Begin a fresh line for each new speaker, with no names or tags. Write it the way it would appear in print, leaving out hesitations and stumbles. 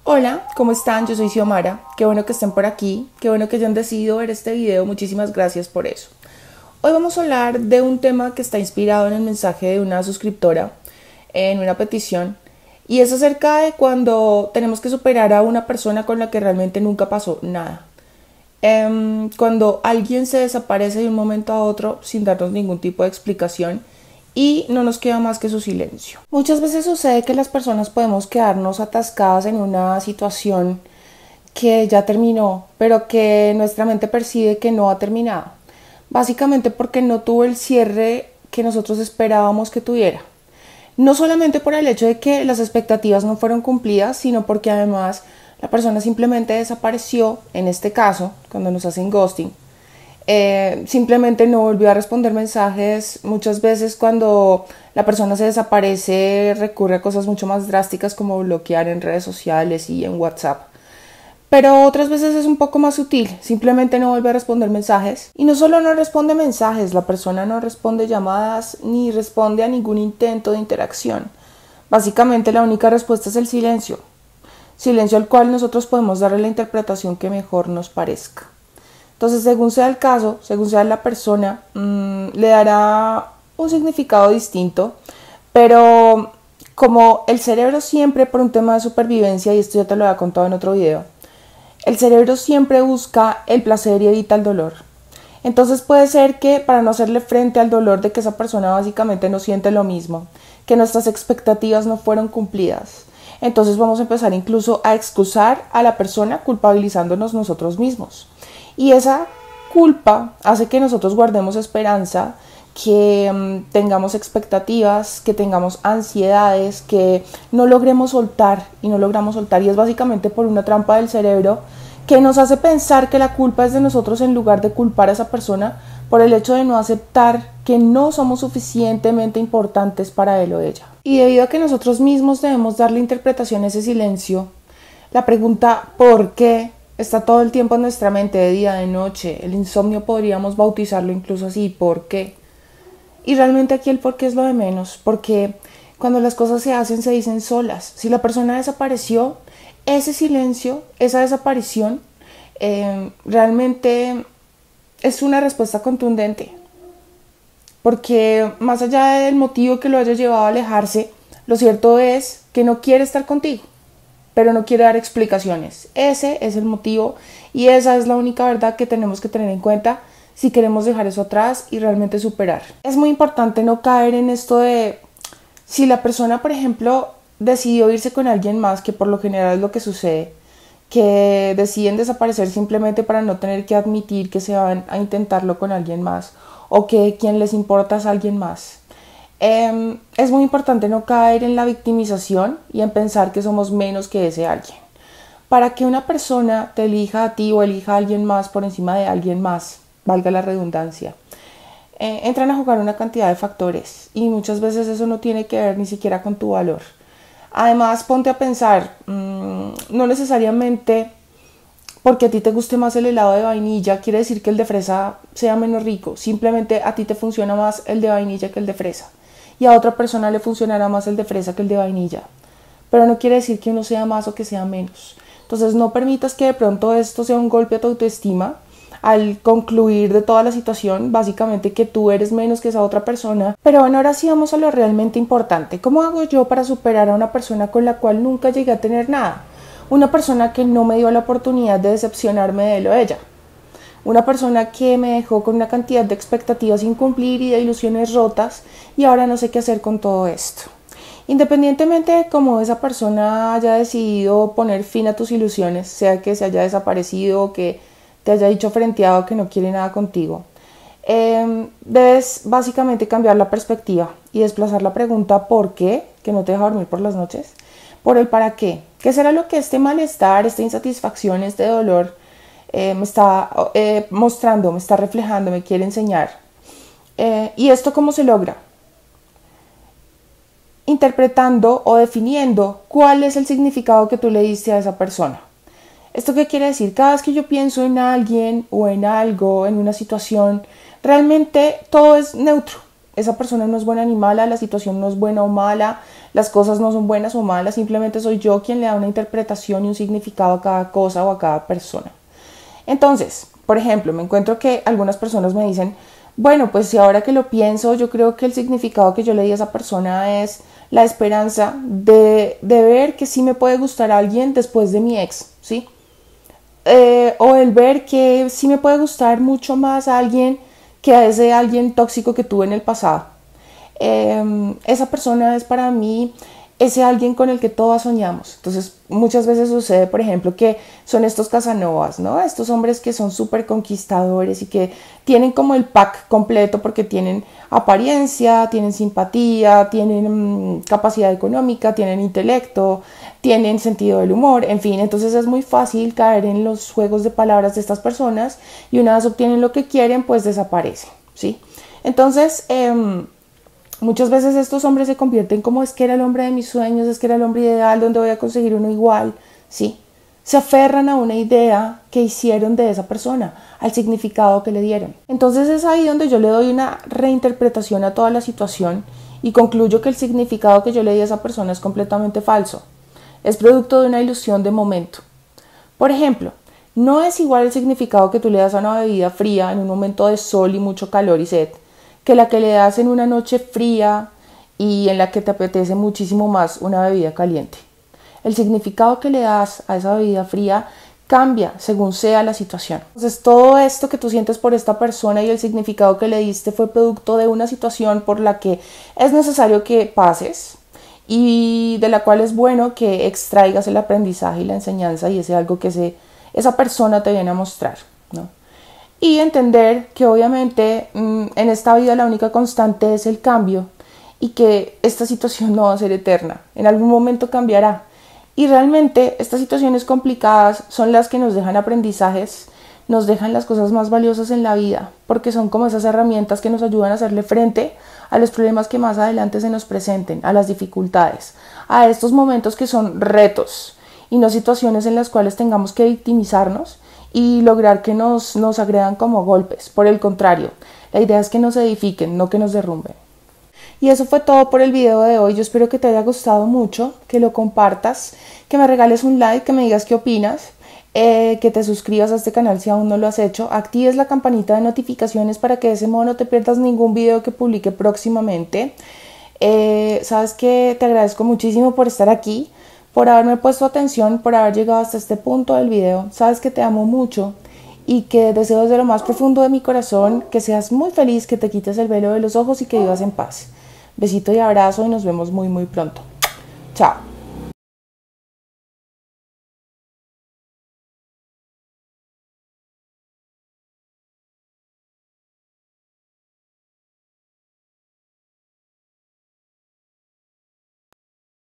Hola, ¿cómo están? Yo soy Xiomara. Qué bueno que estén por aquí, qué bueno que hayan decidido ver este video, muchísimas gracias por eso. Hoy vamos a hablar de un tema que está inspirado en el mensaje de una suscriptora en una petición y es acerca de cuando tenemos que superar a una persona con la que realmente nunca pasó nada. Cuando alguien se desaparece de un momento a otro sin darnos ningún tipo de explicación y no nos queda más que su silencio. Muchas veces sucede que las personas podemos quedarnos atascadas en una situación que ya terminó, pero que nuestra mente percibe que no ha terminado. Básicamente porque no tuvo el cierre que nosotros esperábamos que tuviera. No solamente por el hecho de que las expectativas no fueron cumplidas, sino porque además la persona simplemente desapareció, en este caso, cuando nos hacen ghosting. Simplemente no volvió a responder mensajes. Muchas veces cuando la persona se desaparece recurre a cosas mucho más drásticas como bloquear en redes sociales y en WhatsApp. Pero otras veces es un poco más sutil, simplemente no vuelve a responder mensajes. Y no solo no responde mensajes, la persona no responde llamadas ni responde a ningún intento de interacción. Básicamente la única respuesta es el silencio. Silencio al cual nosotros podemos darle la interpretación que mejor nos parezca. Entonces, según sea el caso, según sea la persona, le dará un significado distinto, pero como el cerebro siempre, por un tema de supervivencia, y esto ya te lo había contado en otro video, el cerebro siempre busca el placer y evita el dolor. Entonces puede ser que para no hacerle frente al dolor de que esa persona básicamente no siente lo mismo, que nuestras expectativas no fueron cumplidas, entonces vamos a empezar incluso a excusar a la persona culpabilizándonos nosotros mismos. Y esa culpa hace que nosotros guardemos esperanza, que tengamos expectativas, que tengamos ansiedades, que no logremos soltar y no logramos soltar. Y es básicamente por una trampa del cerebro que nos hace pensar que la culpa es de nosotros en lugar de culpar a esa persona por el hecho de no aceptar que no somos suficientemente importantes para él o ella. Y debido a que nosotros mismos debemos darle interpretación a ese silencio, la pregunta ¿por qué? Está todo el tiempo en nuestra mente, de día, de noche. El insomnio podríamos bautizarlo incluso así, ¿por qué? Y realmente aquí el por qué es lo de menos, porque cuando las cosas se hacen, se dicen solas. Si la persona desapareció, ese silencio, esa desaparición, realmente es una respuesta contundente. Porque más allá del motivo que lo haya llevado a alejarse, lo cierto es que no quiere estar contigo, pero no quiere dar explicaciones. Ese es el motivo y esa es la única verdad que tenemos que tener en cuenta si queremos dejar eso atrás y realmente superar. Es muy importante no caer en esto de si la persona, por ejemplo, decidió irse con alguien más, que por lo general es lo que sucede, que deciden desaparecer simplemente para no tener que admitir que se van a intentarlo con alguien más o que quien les importa es alguien más. Es muy importante no caer en la victimización y en pensar que somos menos que ese alguien. Para que una persona te elija a ti o elija a alguien más por encima de alguien más, valga la redundancia, entran a jugar una cantidad de factores y muchas veces eso no tiene que ver ni siquiera con tu valor. Además, ponte a pensar, no necesariamente porque a ti te guste más el helado de vainilla quiere decir que el de fresa sea menos rico. Simplemente a ti te funciona más el de vainilla que el de fresa. Y a otra persona le funcionará más el de fresa que el de vainilla. Pero no quiere decir que uno sea más o que sea menos. Entonces no permitas que de pronto esto sea un golpe a tu autoestima al concluir de toda la situación, básicamente que tú eres menos que esa otra persona. Pero bueno, ahora sí vamos a lo realmente importante. ¿Cómo hago yo para superar a una persona con la cual nunca llegué a tener nada? Una persona que no me dio la oportunidad de decepcionarme de él o ella. Una persona que me dejó con una cantidad de expectativas sin cumplir y de ilusiones rotas y ahora no sé qué hacer con todo esto. Independientemente de cómo esa persona haya decidido poner fin a tus ilusiones, sea que se haya desaparecido o que te haya dicho frenteado que no quiere nada contigo, debes básicamente cambiar la perspectiva y desplazar la pregunta ¿por qué? Que no te deja dormir por las noches, por el para qué. ¿Qué será lo que este malestar, esta insatisfacción, este dolor me está mostrando, me está reflejando, me quiere enseñar? ¿Y esto cómo se logra? Interpretando o definiendo cuál es el significado que tú le diste a esa persona. ¿Esto qué quiere decir? Cada vez que yo pienso en alguien o en algo, en una situación, realmente todo es neutro. Esa persona no es buena ni mala, la situación no es buena o mala, las cosas no son buenas o malas, simplemente soy yo quien le da una interpretación y un significado a cada cosa o a cada persona. Entonces, por ejemplo, me encuentro que algunas personas me dicen, bueno, pues si ahora que lo pienso, yo creo que el significado que yo le di a esa persona es la esperanza de ver que sí me puede gustar a alguien después de mi ex, ¿sí? O el ver que sí me puede gustar mucho más a alguien que a ese alguien tóxico que tuve en el pasado. Esa persona es para mí ese alguien con el que todas soñamos. Entonces muchas veces sucede, por ejemplo, que son estos casanovas, ¿no? Estos hombres que son súper conquistadores y que tienen como el pack completo porque tienen apariencia, tienen simpatía, tienen capacidad económica, tienen intelecto, tienen sentido del humor, en fin. Entonces es muy fácil caer en los juegos de palabras de estas personas y una vez obtienen lo que quieren, pues desaparecen, ¿sí? Entonces, muchas veces estos hombres se convierten como es que era el hombre de mis sueños, es que era el hombre ideal, donde voy a conseguir uno igual, ¿sí? Se aferran a una idea que hicieron de esa persona, al significado que le dieron. Entonces es ahí donde yo le doy una reinterpretación a toda la situación y concluyo que el significado que yo le di a esa persona es completamente falso. Es producto de una ilusión de momento. Por ejemplo, no es igual el significado que tú le das a una bebida fría en un momento de sol y mucho calor y sed, que la que le das en una noche fría y en la que te apetece muchísimo más una bebida caliente. El significado que le das a esa bebida fría cambia según sea la situación. Entonces todo esto que tú sientes por esta persona y el significado que le diste fue producto de una situación por la que es necesario que pases y de la cual es bueno que extraigas el aprendizaje y la enseñanza y ese algo que esa persona te viene a mostrar, ¿no? Y entender que obviamente en esta vida la única constante es el cambio y que esta situación no va a ser eterna, en algún momento cambiará. Y realmente estas situaciones complicadas son las que nos dejan aprendizajes, nos dejan las cosas más valiosas en la vida, porque son como esas herramientas que nos ayudan a hacerle frente a los problemas que más adelante se nos presenten, a las dificultades, a estos momentos que son retos y no situaciones en las cuales tengamos que victimizarnos y lograr que nos agredan como golpes. Por el contrario, la idea es que nos edifiquen, no que nos derrumben. Y eso fue todo por el video de hoy. Yo espero que te haya gustado mucho, que lo compartas, que me regales un like, que me digas qué opinas, que te suscribas a este canal si aún no lo has hecho, actives la campanita de notificaciones para que de ese modo no te pierdas ningún video que publique próximamente. Sabes que te agradezco muchísimo por estar aquí, por haberme puesto atención, por haber llegado hasta este punto del video. Sabes que te amo mucho y que deseo desde lo más profundo de mi corazón que seas muy feliz, que te quites el velo de los ojos y que vivas en paz. Besito y abrazo y nos vemos muy pronto. Chao.